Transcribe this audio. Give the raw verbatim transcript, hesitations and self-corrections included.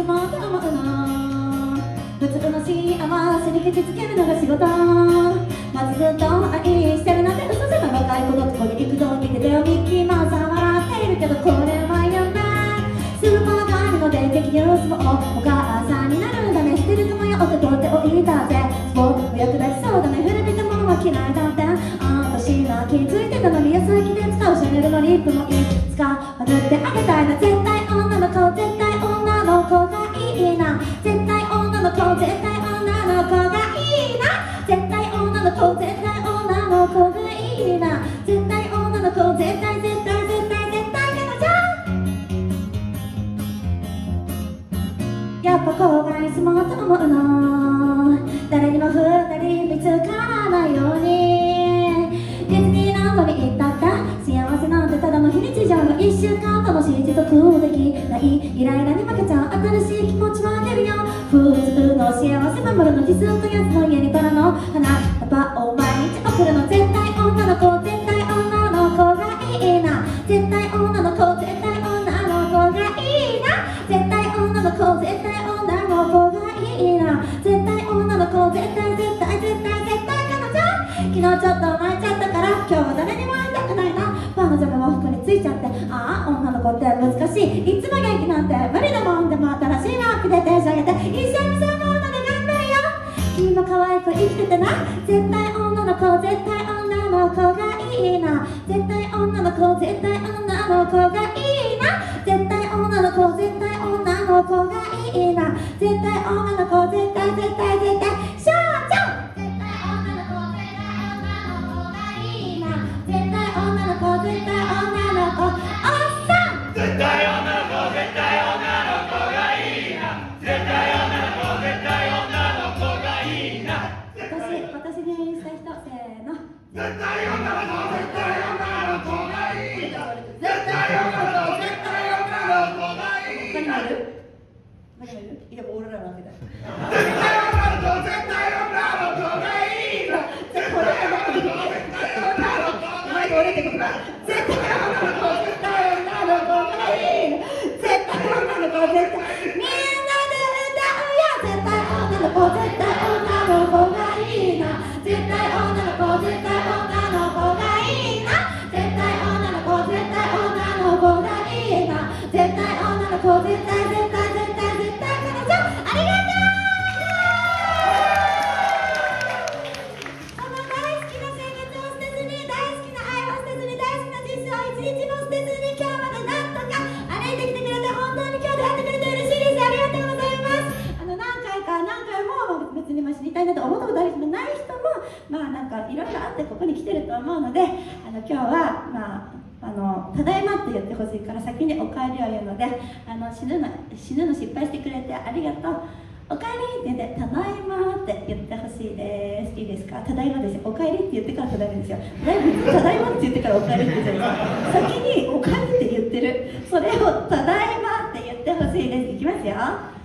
もうと思うの。普通の幸せにケチつけるのが仕事。まずずっと愛してるなんて嘘じゃない。若い子のとこに行くのを見ててよ、ミッキーマウスは笑っているけどこれは夢。スーパーガールの電撃ニュースもお母さんになるんだね。捨てるかもよって取っておいたぜ。スポーツも役立ちそうだね。古びたものは嫌いだって。あ私は気づいてたのに、野菜機で使うシャネルのリップもいつか塗ってあげたいな。絶対女の子、絶対女の子がいいな。絶対女の子、絶対女の子がいいな。絶対女の子、絶対女の子がいいな。絶対女の子、絶対絶対絶対絶対彼女。やっぱ後悔すもうと思うの。誰にも二人見つからないようにディズニーランドに行ったって幸せなんてただの非日常の一週間楽しい持続できないイライラに負けちゃう新しい気持ちは出るよ。普通の幸せ守るのディスったやつの家にバラの花束を毎日送るの。絶対女の子絶対女の子がいいな。絶対女の子絶対女の子がいいな。絶対女の子絶対女の子がいいな。絶対女の子絶対絶対絶対絶対彼女。昨日ちょっと泣いちゃったから今日は誰にも会いたくないな。パンのジャムも服についちゃってああ女の子って難しい。いつも元気なんて無理だもん。でも新しいの着て手下げて一緒にそう思うので頑張れよ。君も可愛く生きててな。絶対女の子絶対女の子がいいな。絶対女の子絶対女の子がいいな。絶対女の子絶対女の子がいいな。絶対女の子絶対絶対絶対少女。絶対女の子絶対女の子がいいな。絶対女の子絶対女の子おっさん。 絶対女の子絶対女の子がいいな。絶対女の子絶対女の子がいいな。 私私にした人せーの。 絶対女の子絶対女の子がいいな。絶対女の子絶対女の子がいいな。 何がいる？何がいる？いや俺らのわけだ。 絶対女の子絶対女の子がいいな。絶対女の子絶対女の子がいいな。 俺ってことだ。絶対女の子絶対女の子がいいな。絶対女の子絶対みんなで歌うよ。絶対女の子絶対女の子がいいな。絶対女の子絶対女の子がいいな。絶対女の子絶対女の子がいいな。絶対女の子絶対絶対絶対絶対彼女ありがとう。その大好きな生活を捨てずに、大好きな愛を捨てずに、大好きな人生を一日も捨てずに、今日までなんとか歩いてきてくれて本当に今日で会ってくれて嬉しいです。ありがとうございます。あの何回か何回も別にまあ知りたいなと思ったことある人もない人もまあなんかいろいろあってここに来てると思うので、あの今日はまああのただいまって言ってほしいから先にお帰りを言うので、あの死ぬの死ぬの失敗してくれてありがとう。おかえりって言って、ただいまって言ってほしいです。いいですか？ただいまですよ。おかえりって言ってからただいまですよ。ただいまって言ってからおかえりって言ってるんですよ。先におかえりって言ってる。それをただいまって言ってほしいです。いきますよ。